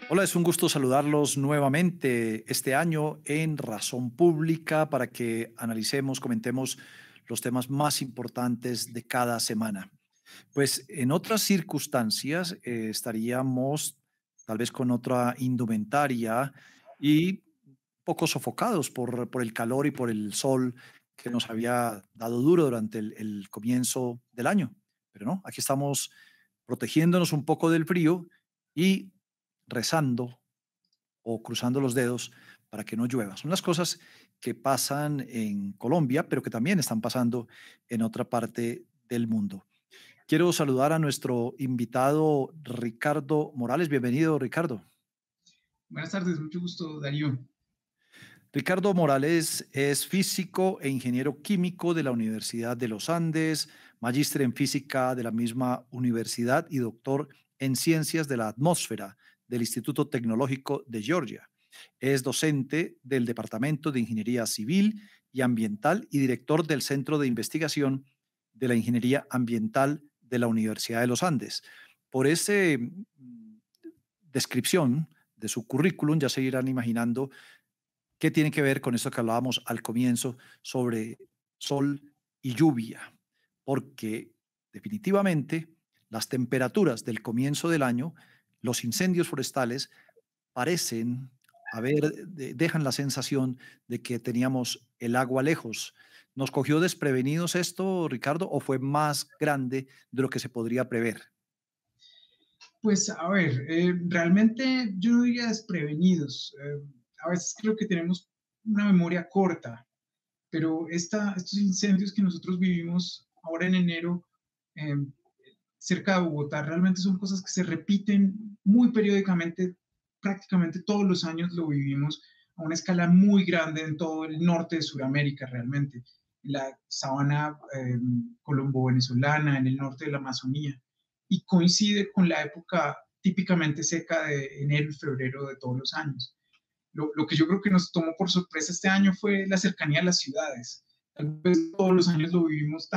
Hola, es un gusto saludarlos nuevamente este año en Razón Pública para que analicemos, comentemos los temas más importantes de cada semana. Pues en otras circunstancias estaríamos tal vez con otra indumentaria y poco sofocados por el calor y por el sol que nos había dado duro durante el comienzo del año. Pero no, aquí estamos protegiéndonos un poco del frío y rezando o cruzando los dedos para que no llueva. Son las cosas que pasan en Colombia, pero que también están pasando en otra parte del mundo. Quiero saludar a nuestro invitado Ricardo Morales. Bienvenido, Ricardo. Buenas tardes, mucho gusto, Darío. Ricardo Morales es físico e ingeniero químico de la Universidad de los Andes, magíster en física de la misma universidad y doctor en ciencias de la atmósfera del Instituto Tecnológico de Georgia. Es docente del Departamento de Ingeniería Civil y Ambiental y director del Centro de Investigación de la Ingeniería Ambiental de la Universidad de los Andes. Por esa descripción de su currículum ya se irán imaginando qué tiene que ver con esto que hablábamos al comienzo sobre sol y lluvia, porque definitivamente las temperaturas del comienzo del año, los incendios forestales parecen dejan la sensación de que teníamos el agua lejos. ¿Nos cogió desprevenidos esto, Ricardo, o fue más grande de lo que se podría prever? Pues a ver, realmente yo no diría desprevenidos. A veces creo que tenemos una memoria corta, pero estos incendios que nosotros vivimos ahora en enero eh, cerca de Bogotá realmente son cosas que se repiten muy periódicamente, prácticamente todos los años lo vivimos a una escala muy grande en todo el norte de Sudamérica realmente, en la sabana colombo-venezolana, en el norte de la Amazonía, y coincide con la época típicamente seca de enero y febrero de todos los años. Lo que yo creo que nos tomó por sorpresa este año fue la cercanía a las ciudades. Tal vez todos los años lo vivimos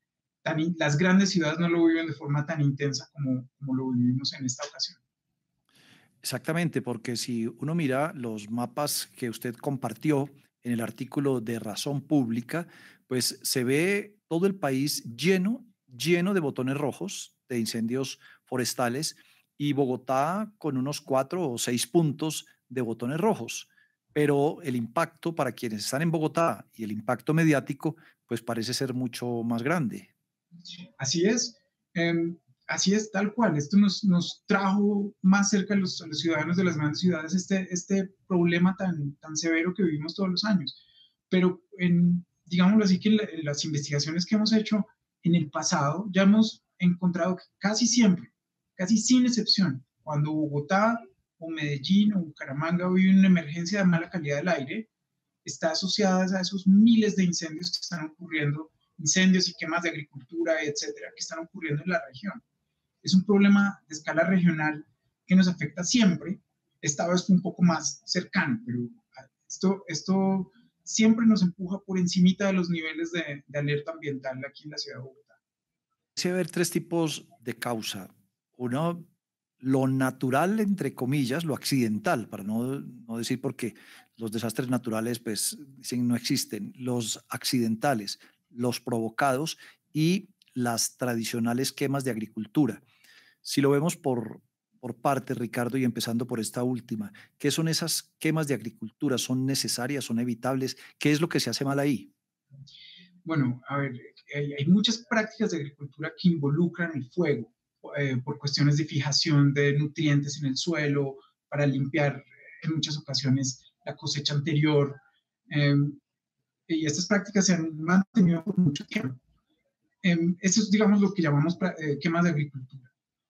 las grandes ciudades no lo viven de forma tan intensa como lo vivimos en esta ocasión. Exactamente, porque si uno mira los mapas que usted compartió en el artículo de Razón Pública, pues se ve todo el país lleno de botones rojos, de incendios forestales, y Bogotá con unos 4 o 6 puntos de botones rojos. Pero el impacto para quienes están en Bogotá y el impacto mediático, pues parece ser mucho más grande. Así es, eh, así es tal cual. Esto nos trajo más cerca a los ciudadanos de las grandes ciudades este problema tan severo que vivimos todos los años. Pero digámoslo así, que en las investigaciones que hemos hecho en el pasado ya hemos encontrado que casi siempre, casi sin excepción, cuando Bogotá o Medellín o Bucaramanga viven una emergencia de mala calidad del aire, está asociada a esos miles de incendios que están ocurriendo, incendios y quemas de agricultura, etcétera, que están ocurriendo en la región. Es un problema de escala regional que nos afecta siempre, esta vez fue un poco más cercano, pero esto siempre nos empuja por encimita de los niveles de alerta ambiental aquí en la ciudad de Bogotá. Dice haber tres tipos de causa. Uno, lo natural, entre comillas, lo accidental, para no decir porque los desastres naturales, pues, dicen no existen. Los accidentales, los provocados y las tradicionales quemas de agricultura. Si lo vemos por partes, Ricardo, y empezando por esta última, ¿qué son esas quemas de agricultura? ¿Son necesarias? ¿Son evitables? ¿Qué es lo que se hace mal ahí? Bueno, a ver, hay muchas prácticas de agricultura que involucran el fuego por cuestiones de fijación de nutrientes en el suelo, para limpiar en muchas ocasiones la cosecha anterior. eh, y estas prácticas se han mantenido por mucho tiempo. Eso es, digamos, lo que llamamos quemas de agricultura.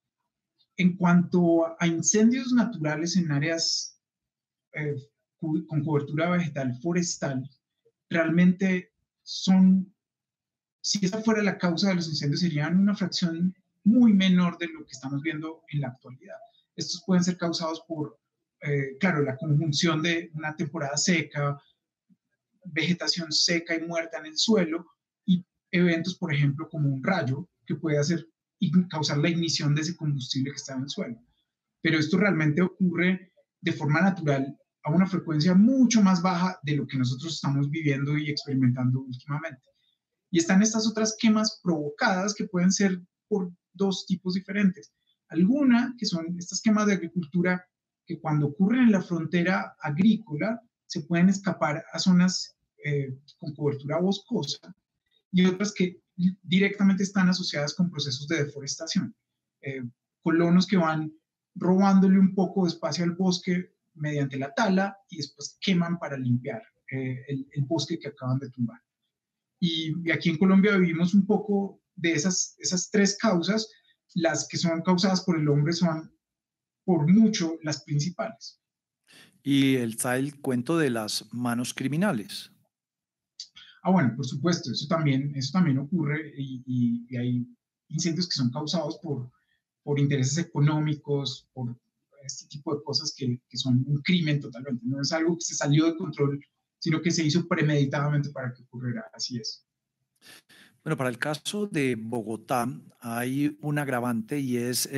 En cuanto a incendios naturales en áreas eh, con cobertura vegetal forestal, realmente son, si esa fuera la causa de los incendios, serían una fracción muy menor de lo que estamos viendo en la actualidad. Estos pueden ser causados por, claro, la conjunción de una temporada seca, vegetación seca y muerta en el suelo y eventos, por ejemplo, como un rayo que puede causar la ignición de ese combustible que está en el suelo. Pero esto realmente ocurre de forma natural a una frecuencia mucho más baja de lo que nosotros estamos viviendo y experimentando últimamente. Y están estas otras quemas provocadas que pueden ser por dos tipos diferentes. Alguna, que son estas quemas de agricultura que cuando ocurren en la frontera agrícola se pueden escapar a zonas con cobertura boscosa, y otras que directamente están asociadas con procesos de deforestación. Eh, Colonos que van robándole un poco de espacio al bosque mediante la tala y después queman para limpiar el bosque que acaban de tumbar. Y aquí en Colombia vivimos un poco de esas tres causas. Las que son causadas por el hombre son por mucho las principales. Y está el cuento de las manos criminales. Ah, bueno, por supuesto, eso también ocurre y hay incendios que son causados por intereses económicos, por este tipo de cosas que son un crimen totalmente. No es algo que se salió de control, sino que se hizo premeditadamente para que ocurriera. Así es. Bueno, para el caso de Bogotá hay un agravante y es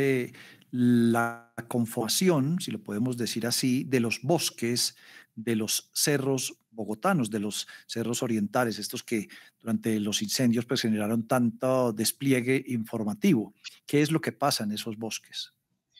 la conformación, si lo podemos decir así, de los bosques de los cerros bogotanos, de los cerros orientales, estos que durante los incendios pues generaron tanto despliegue informativo. ¿Qué es lo que pasa en esos bosques?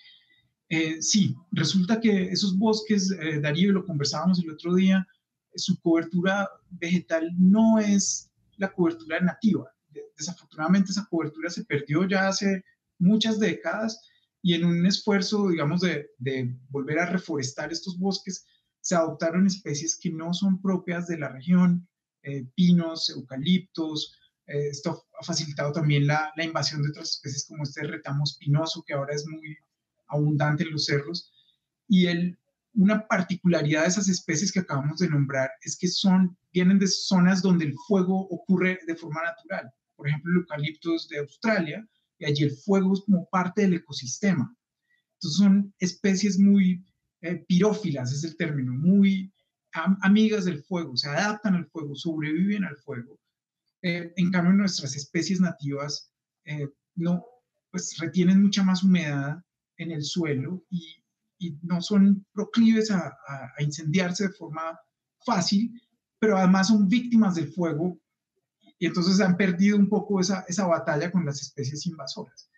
Sí, resulta que esos bosques, Darío, lo conversábamos el otro día, su cobertura vegetal no es la cobertura nativa. Desafortunadamente esa cobertura se perdió ya hace muchas décadas y en un esfuerzo, digamos, de volver a reforestar estos bosques, se adoptaron especies que no son propias de la región, pinos, eucaliptos. Esto ha facilitado también la invasión de otras especies como este retamo espinoso, que ahora es muy abundante en los cerros. Y una particularidad de esas especies que acabamos de nombrar es que vienen de zonas donde el fuego ocurre de forma natural. Por ejemplo, el eucalipto es de Australia y allí el fuego es como parte del ecosistema. Entonces son especies muy pirófilas, es el término, muy amigas del fuego, se adaptan al fuego, sobreviven al fuego. En cambio, nuestras especies nativas no, pues retienen mucha más humedad en el suelo y no son proclives a incendiarse de forma fácil, pero además son víctimas del fuego y entonces han perdido un poco esa batalla con las especies invasoras.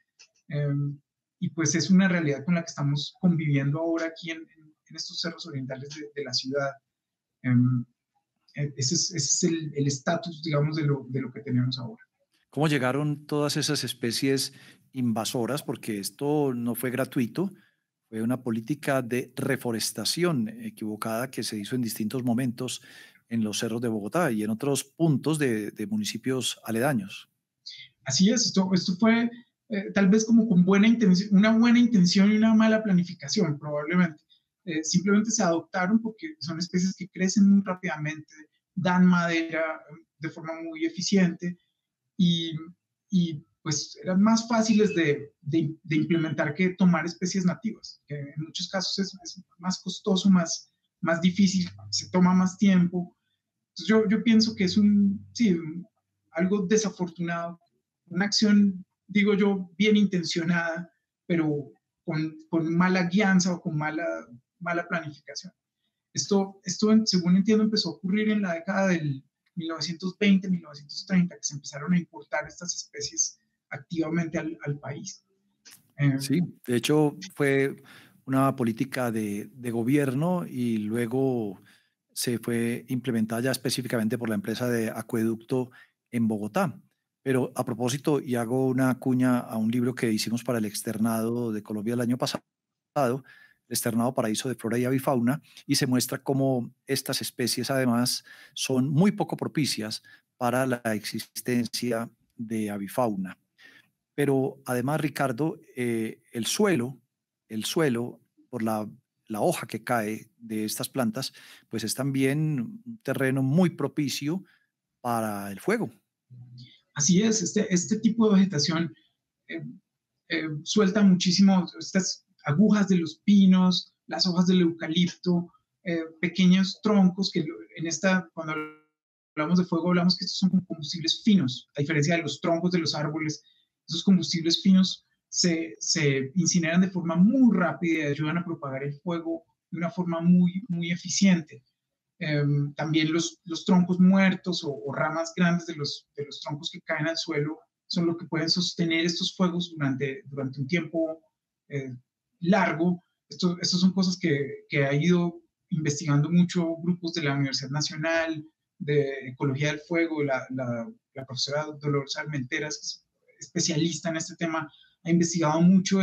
Y pues es una realidad con la que estamos conviviendo ahora aquí en estos cerros orientales de la ciudad. Um, ese es el estatus, digamos, de lo que tenemos ahora. ¿Cómo llegaron todas esas especies invasoras? Porque esto no fue gratuito, fue una política de reforestación equivocada que se hizo en distintos momentos en los cerros de Bogotá y en otros puntos de municipios aledaños. Así es, esto fue tal vez como con una buena intención y una mala planificación, probablemente. Simplemente se adoptaron porque son especies que crecen muy rápidamente, dan madera de forma muy eficiente y, y pues eran más fáciles de implementar que tomar especies nativas, que en muchos casos es más costoso, más difícil, se toma más tiempo. Entonces yo pienso que es sí, algo desafortunado, una acción, digo yo, bien intencionada, pero con mala guianza o con mala planificación. Esto, según entiendo, empezó a ocurrir en la década del 1920, 1930, que se empezaron a importar estas especies activamente al país. Sí, de hecho fue una política de gobierno y luego se fue implementada ya específicamente por la empresa de acueducto en Bogotá. Pero a propósito, y hago una cuña a un libro que hicimos para el externado de Colombia el año pasado, el externado Paraíso de Flora y Avifauna, y se muestra cómo estas especies además son muy poco propicias para la existencia de avifauna. Pero además, Ricardo, el suelo, por la hoja que cae de estas plantas, pues es también un terreno muy propicio para el fuego. Así es, este tipo de vegetación eh, suelta muchísimo estas agujas de los pinos, las hojas del eucalipto, pequeños troncos que cuando hablamos de fuego hablamos que estos son como combustibles finos, a diferencia de los troncos de los árboles. Esos combustibles finos se incineran de forma muy rápida y ayudan a propagar el fuego de una forma muy eficiente. También los troncos muertos o ramas grandes de los troncos que caen al suelo son lo que pueden sostener estos fuegos durante un tiempo eh, largo. Estos son cosas que ha ido investigando mucho grupos de la Universidad Nacional de Ecología del Fuego, la profesora Dolores Armenteras, que es especialista en este tema, ha investigado mucho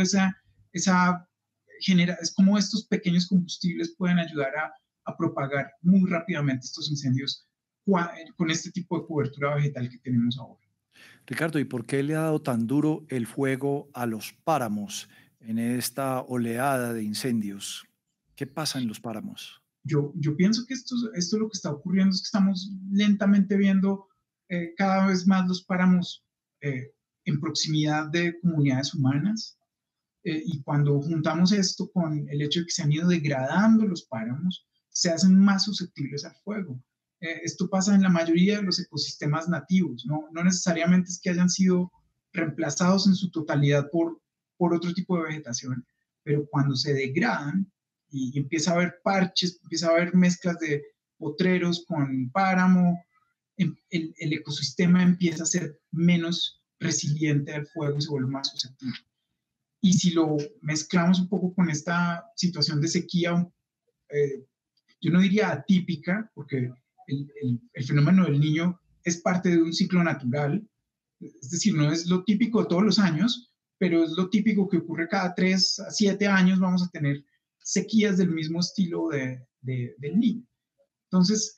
es cómo estos pequeños combustibles pueden ayudar a propagar muy rápidamente estos incendios con este tipo de cobertura vegetal que tenemos ahora. Ricardo, ¿y por qué le ha dado tan duro el fuego a los páramos en esta oleada de incendios? ¿Qué pasa en los páramos? Yo pienso que esto lo que está ocurriendo es que estamos lentamente viendo cada vez más los páramos eh, en proximidad de comunidades humanas. Y cuando juntamos esto con el hecho de que se han ido degradando los páramos, se hacen más susceptibles al fuego. Esto pasa en la mayoría de los ecosistemas nativos, no necesariamente es que hayan sido reemplazados en su totalidad por otro tipo de vegetación, pero cuando se degradan y empieza a haber parches, empieza a haber mezclas de potreros con páramo, el ecosistema empieza a ser menos resiliente al fuego y se vuelve más susceptible. Y si lo mezclamos un poco con esta situación de sequía, eh, yo no diría atípica, porque el fenómeno del niño es parte de un ciclo natural, es decir, no es lo típico de todos los años, pero es lo típico que ocurre cada 3 a 7 años, vamos a tener sequías del mismo estilo del niño. Entonces,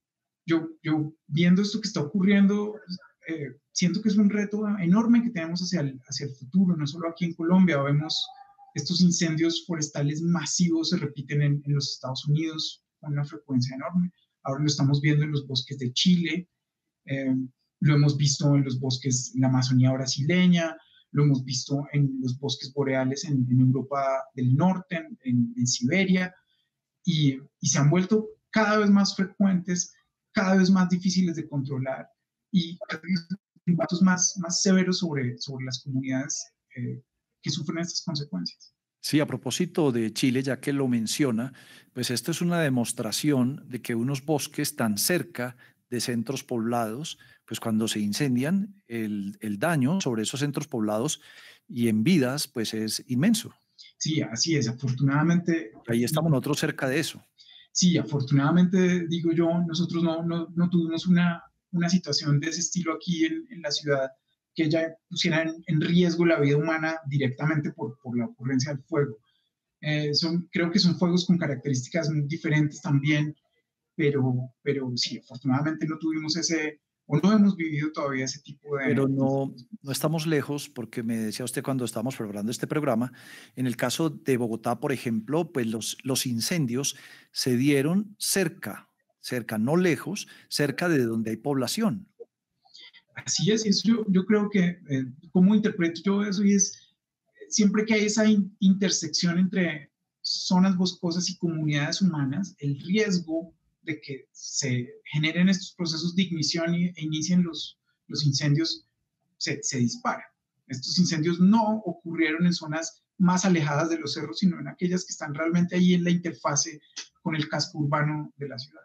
yo viendo esto que está ocurriendo, siento que es un reto enorme que tenemos hacia el futuro, no solo aquí en Colombia, vemos estos incendios forestales masivos se repiten en los Estados Unidos con una frecuencia enorme. Ahora lo estamos viendo en los bosques de Chile, eh, lo hemos visto en los bosques en la Amazonía brasileña, lo hemos visto en los bosques boreales en Europa del Norte, en Siberia, y se han vuelto cada vez más frecuentes, cada vez más difíciles de controlar y impactos más severos sobre las comunidades que sufren estas consecuencias. Sí, a propósito de Chile, ya que lo menciona, pues esto es una demostración de que unos bosques tan cerca de centros poblados, pues cuando se incendian, el daño sobre esos centros poblados y en vidas, pues es inmenso. Sí, así es. Afortunadamente, Ahí estamos nosotros cerca de eso. sí, afortunadamente, digo yo, nosotros no tuvimos una situación de ese estilo aquí en la ciudad que ya pusiera en riesgo la vida humana directamente por la ocurrencia del fuego. Creo que son fuegos con características muy diferentes también, pero sí, afortunadamente no tuvimos o no hemos vivido todavía ese tipo Pero de no estamos lejos, porque me decía usted cuando estábamos preparando este programa, en el caso de Bogotá, por ejemplo, pues los incendios se dieron cerca, no lejos, cerca de donde hay población. Así es, y eso yo creo que, ¿cómo interpreto yo eso? Y es, siempre que hay esa intersección entre zonas boscosas y comunidades humanas, el riesgo de que se generen estos procesos de ignición e inicien los incendios se dispara. Estos incendios no ocurrieron en zonas más alejadas de los cerros, sino en aquellas que están realmente ahí en la interfase con el casco urbano de la ciudad.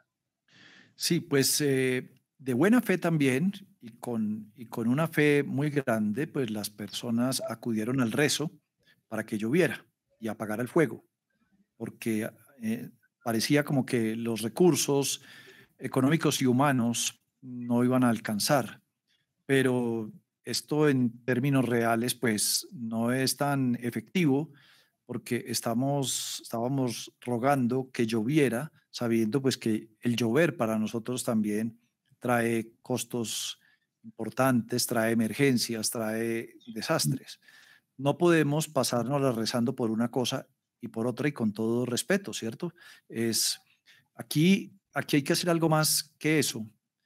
Sí, pues de buena fe también y con una fe muy grande, pues las personas acudieron al rezo para que lloviera y apagara el fuego, porque parecía como que los recursos económicos y humanos no iban a alcanzar. Pero esto en términos reales, pues no es tan efectivo porque estábamos rogando que lloviera, sabiendo pues que el llover para nosotros también trae costos importantes, trae emergencias, trae desastres. No podemos pasárnosla rezando por una cosa y por otra y con todo respeto, ¿cierto? Es aquí hay que hacer algo más que eso,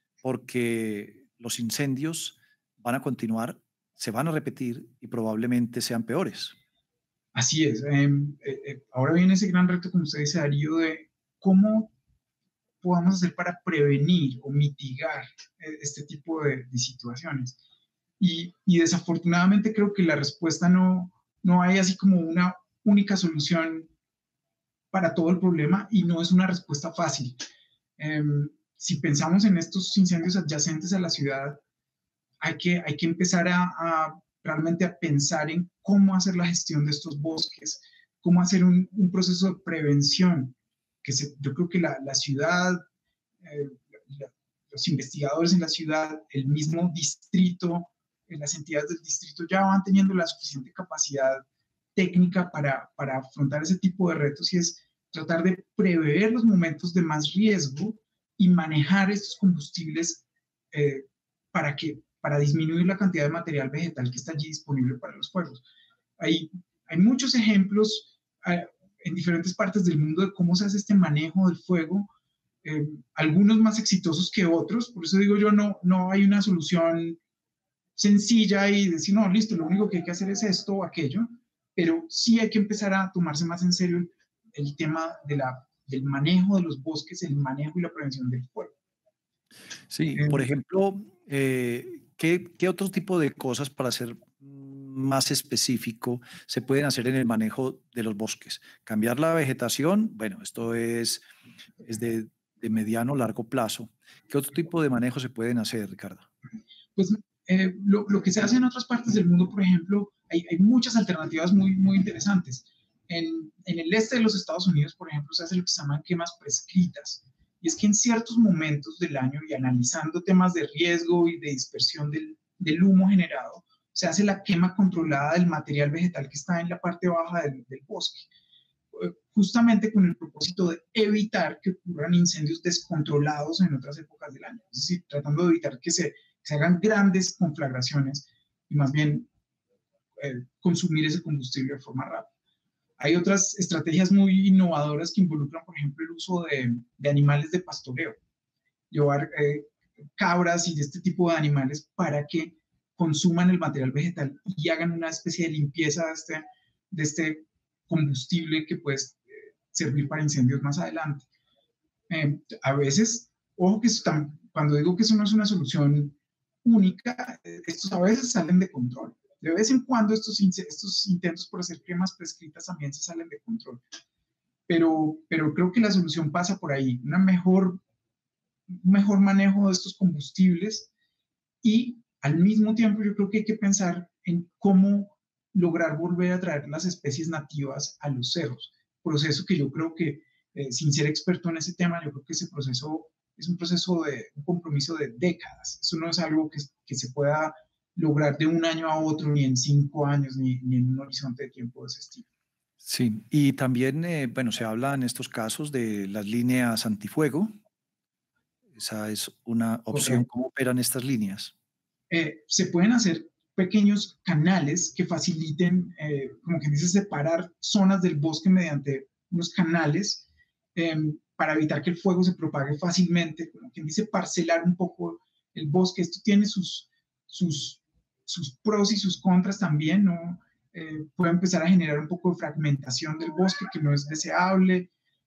porque los incendios van a continuar, se van a repetir y probablemente sean peores. Así es. Ahora viene ese gran reto, como usted dice, Darío, de cómo podamos hacer para prevenir o mitigar este tipo de situaciones. Y desafortunadamente creo que la respuesta no hay así como una única solución para todo el problema y no es una respuesta fácil. Si pensamos en estos incendios adyacentes a la ciudad, hay que empezar realmente a pensar en cómo hacer la gestión de estos bosques, cómo hacer un proceso de prevención, yo creo que la ciudad, eh, la, los investigadores en la ciudad, el mismo distrito, las entidades del distrito ya van teniendo la suficiente capacidad técnica para afrontar ese tipo de retos y es tratar de prever los momentos de más riesgo y manejar estos combustibles eh, para disminuir la cantidad de material vegetal que está allí disponible para los fuegos. Hay muchos ejemplos en diferentes partes del mundo de cómo se hace este manejo del fuego, algunos más exitosos que otros, por eso digo yo, no hay una solución sencilla y decir, no, listo, lo único que hay que hacer es esto o aquello, pero sí hay que empezar a tomarse más en serio el tema del manejo de los bosques, el manejo y la prevención del fuego. Sí, Eh, por ejemplo, ¿qué otro tipo de cosas para ser más específico se pueden hacer en el manejo de los bosques? Cambiar la vegetación, bueno, esto es de mediano largo plazo. ¿Qué otro tipo de manejo se pueden hacer, Ricardo? pues lo que se hace en otras partes del mundo, por ejemplo, hay muchas alternativas muy interesantes. En el este de los Estados Unidos, por ejemplo, se hace lo que se llaman quemas prescritas. Y es que en ciertos momentos del año y analizando temas de riesgo y de dispersión del humo generado, se hace la quema controlada del material vegetal que está en la parte baja del bosque, justamente con el propósito de evitar que ocurran incendios descontrolados en otras épocas del año. Es decir, tratando de evitar que se hagan grandes conflagraciones y más bien consumir ese combustible de forma rápida. Hay otras estrategias muy innovadoras que involucran, por ejemplo, el uso de animales de pastoreo, llevar cabras y de este tipo de animales para que consuman el material vegetal y hagan una especie de limpieza de este combustible que puede servir para incendios más adelante. A veces, ojo que cuando digo que eso no es una solución única, estos a veces salen de control. De vez en cuando estos intentos por hacer cremas prescritas también se salen de control. Pero creo que la solución pasa por ahí, un mejor manejo de estos combustibles y al mismo tiempo yo creo que hay que pensar en cómo lograr volver a traer las especies nativas a los cerros. Proceso que yo creo que, sin ser experto en ese tema, yo creo que ese proceso es un proceso de un compromiso de décadas. Eso no es algo que se pueda lograr de un año a otro, ni en 5 años, ni en un horizonte de tiempo de ese estilo. Sí, y también, bueno, se habla en estos casos de las líneas antifuego. Esa es una opción. Correcto. ¿Cómo operan estas líneas? Se pueden hacer pequeños canales que faciliten, como quien dice, separar zonas del bosque mediante unos canales eh, para evitar que el fuego se propague fácilmente, como quien dice, parcelar un poco el bosque. Esto tiene sus, sus pros y sus contras también, ¿no? Puede empezar a generar un poco de fragmentación del bosque que no es deseable.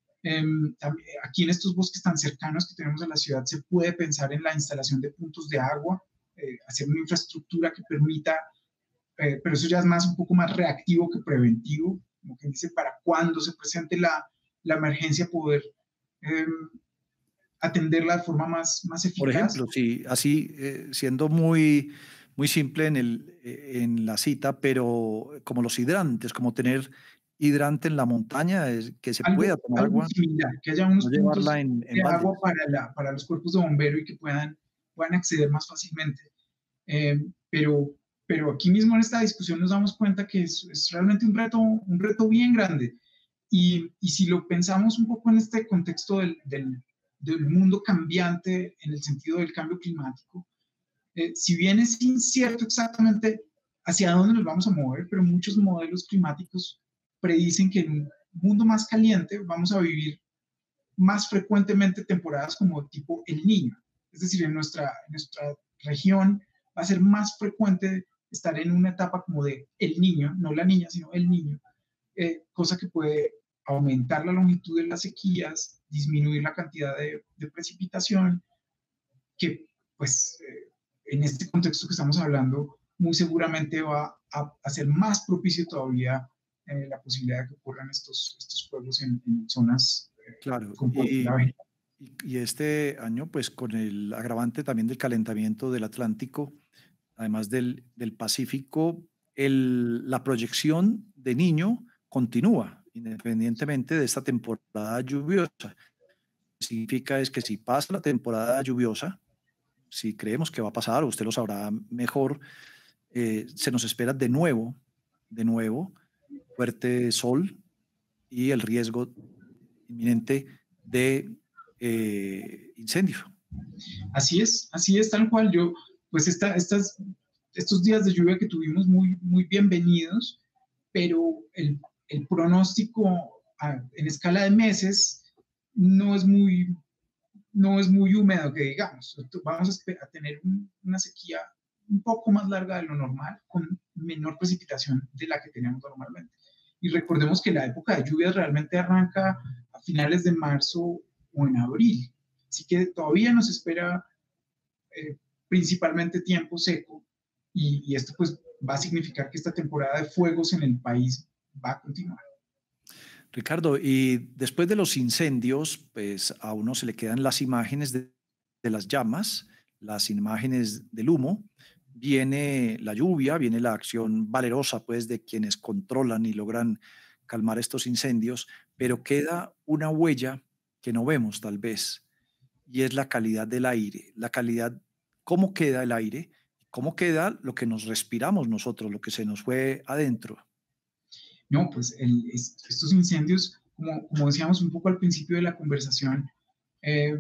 Aquí en estos bosques tan cercanos que tenemos a la ciudad se puede pensar en la instalación de puntos de agua, hacer una infraestructura que permita, pero eso ya es más un poco más reactivo que preventivo, como quien dice, para cuando se presente la emergencia poder eh, atenderla de forma más Por eficaz. ejemplo, sí, así, siendo muy simple en la cita, pero como los hidrantes, como tener hidrante en la montaña, que se pueda tomar Algo agua, similar, que haya no unos llevarla puntos en de balde. agua para los cuerpos de bombero y que puedan acceder más fácilmente. Eh, pero, pero aquí mismo en esta discusión nos damos cuenta que es realmente un reto bien grande. Y si lo pensamos un poco en este contexto del mundo cambiante en el sentido del cambio climático, si bien es incierto exactamente hacia dónde nos vamos a mover, pero muchos modelos climáticos predicen que en un mundo más caliente vamos a vivir más frecuentemente temporadas como tipo El Niño. Es decir, en nuestra región va a ser más frecuente estar en una etapa como de El Niño, no la niña, sino El Niño, cosa que puede aumentar la longitud de las sequías, disminuir la cantidad de precipitación, que pues en este contexto que estamos hablando, muy seguramente va a ser más propicio todavía la posibilidad de que ocurran estos fuegos en zonas Claro, con cobertura vegetal. y este año, pues con el agravante también del calentamiento del Atlántico, además del Pacífico, la proyección de Niño continúa, independientemente de esta temporada lluviosa. Significa es que si pasa la temporada lluviosa, si creemos que va a pasar, usted lo sabrá mejor, se nos espera de nuevo, fuerte sol y el riesgo inminente de incendio. Así es, tal cual. Pues estos días de lluvia que tuvimos muy bienvenidos, pero el pronóstico en escala de meses no es muy, no es muy húmedo, que digamos. Vamos a tener una sequía un poco más larga de lo normal, con menor precipitación de la que teníamos normalmente. Y recordemos que la época de lluvias realmente arranca a finales de marzo o en abril. Así que todavía nos espera principalmente tiempo seco y esto pues va a significar que esta temporada de fuegos en el país va a continuar. Ricardo, y después de los incendios, pues a uno se le quedan las imágenes de las llamas, las imágenes del humo, viene la lluvia, viene la acción valerosa, pues, de quienes controlan y logran calmar estos incendios, pero queda una huella que no vemos tal vez, y es la calidad del aire, la calidad, cómo queda el aire, cómo queda lo que nos respiramos nosotros, lo que se nos fue adentro. No, pues estos incendios, como decíamos un poco al principio de la conversación, eh,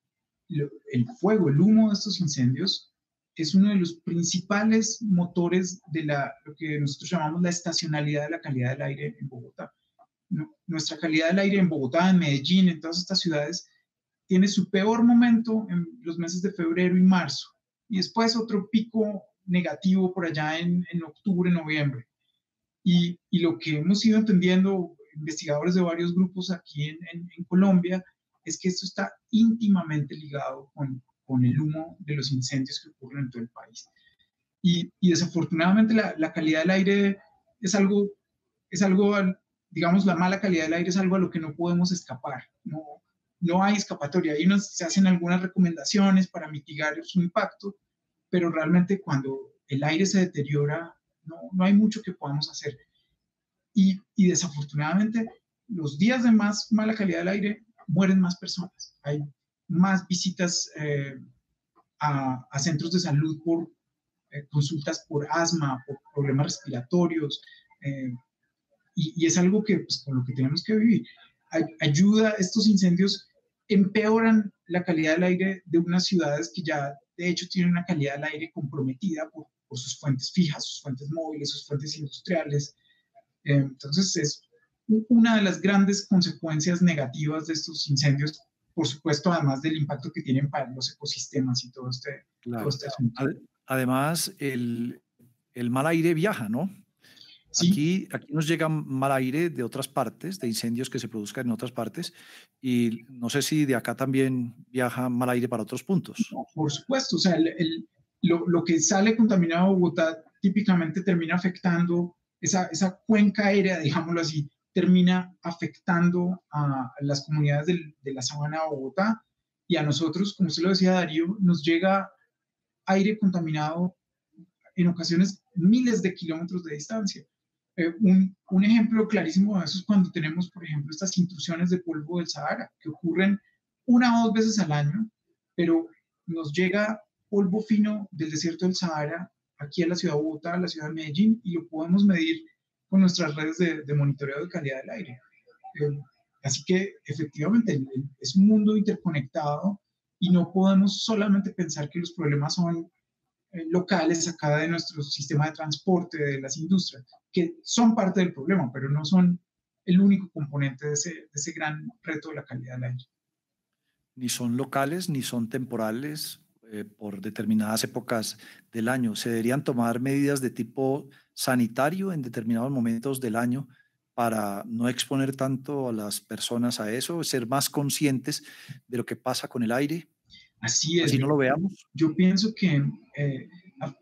el fuego, el humo de estos incendios es uno de los principales motores de lo que nosotros llamamos la estacionalidad de la calidad del aire en Bogotá. Nuestra calidad del aire en Bogotá, en Medellín, en todas estas ciudades, tiene su peor momento en los meses de febrero y marzo, y después otro pico negativo por allá en octubre, noviembre. Y lo que hemos ido entendiendo, investigadores de varios grupos aquí en Colombia, es que esto está íntimamente ligado con el humo de los incendios que ocurren en todo el país. Y desafortunadamente la calidad del aire es algo, digamos, la mala calidad del aire es algo a lo que no podemos escapar. No hay escapatoria. Ahí se hacen algunas recomendaciones para mitigar su impacto, pero realmente cuando el aire se deteriora, no hay mucho que podamos hacer. Y desafortunadamente, los días de más mala calidad del aire mueren más personas. Hay más visitas a centros de salud por consultas por asma, por problemas respiratorios, eh, y es algo que, pues, con lo que tenemos que vivir. Ayuda, estos incendios empeoran la calidad del aire de unas ciudades que ya, de hecho, tienen una calidad del aire comprometida por sus fuentes fijas, sus fuentes móviles, sus fuentes industriales. Entonces, es una de las grandes consecuencias negativas de estos incendios, por supuesto, además del impacto que tienen para los ecosistemas y todo Claro. este asunto. Además, el mal aire viaja, ¿no? Sí, Aquí nos llega mal aire de otras partes, de incendios que se produzcan en otras partes, y no sé si de acá también viaja mal aire para otros puntos. no, por supuesto. O sea, lo que sale contaminado a Bogotá típicamente termina afectando esa cuenca aérea, digámoslo así, termina afectando a las comunidades de la sabana de Bogotá y a nosotros, como usted lo decía, Darío, nos llega aire contaminado en ocasiones miles de kilómetros de distancia. Un ejemplo clarísimo de eso es cuando tenemos, por ejemplo, estas intrusiones de polvo del Sahara, que ocurren una o dos veces al año, pero nos llega polvo fino del desierto del Sahara aquí a la ciudad de Bogotá, a la ciudad de Medellín, y lo podemos medir con nuestras redes de monitoreo de calidad del aire. Eh, Así que efectivamente es un mundo interconectado y no podemos solamente pensar que los problemas son locales acá de nuestro sistema de transporte, de las industrias, que son parte del problema, pero no son el único componente de ese gran reto de la calidad del aire. Ni son locales ni son temporales por determinadas épocas del año. Se deberían tomar medidas de tipo sanitario en determinados momentos del año para no exponer tanto a las personas a eso, ser más conscientes de lo que pasa con el aire, Así es, así no lo veamos. yo pienso que eh,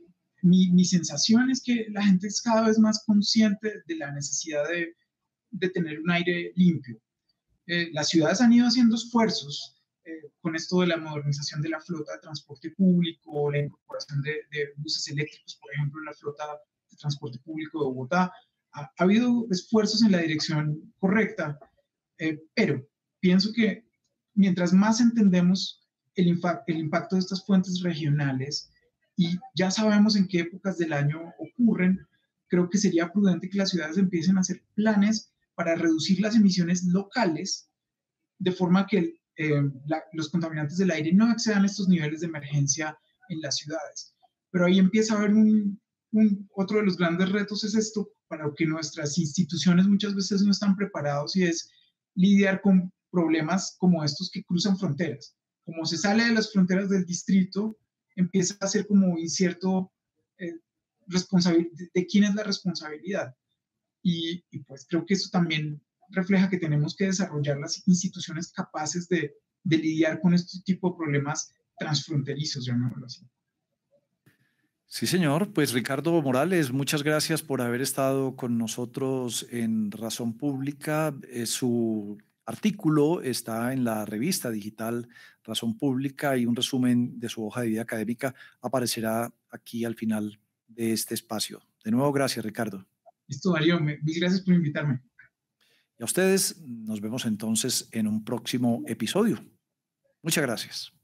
mi sensación es que la gente es cada vez más consciente de la necesidad de tener un aire limpio. Las ciudades han ido haciendo esfuerzos con esto de la modernización de la flota de transporte público, la incorporación de buses eléctricos, por ejemplo, en la flota de transporte público de Bogotá. Ha habido esfuerzos en la dirección correcta, pero pienso que mientras más entendemos el impacto de estas fuentes regionales y ya sabemos en qué épocas del año ocurren, creo que sería prudente que las ciudades empiecen a hacer planes para reducir las emisiones locales, de forma que los contaminantes del aire no excedan estos niveles de emergencia en las ciudades. Pero ahí empieza a haber otro de los grandes retos es esto, para lo que nuestras instituciones muchas veces no están preparados, y es lidiar con problemas como estos que cruzan fronteras. Como se sale de las fronteras del distrito, empieza a ser como incierto eh, de quién es la responsabilidad. Pues creo que eso también refleja que tenemos que desarrollar las instituciones capaces de lidiar con este tipo de problemas transfronterizos, llamémoslo así. Sí, señor. Pues Ricardo Morales, muchas gracias por haber estado con nosotros en Razón Pública. Su artículo está en la revista digital Razón Pública y un resumen de su hoja de vida académica aparecerá aquí al final de este espacio. De nuevo, gracias, Ricardo. Listo, Darío. Mil gracias por invitarme. Y a ustedes nos vemos entonces en un próximo episodio. Muchas gracias.